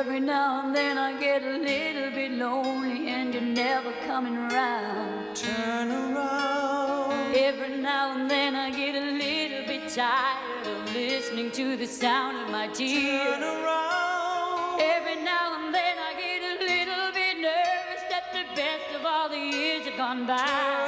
Every now and then I get a little bit lonely and you're never coming around. Turn around. Every now and then I get a little bit tired of listening to the sound of my tears. Turn around. Every now and then I get a little bit nervous that the best of all the years have gone by.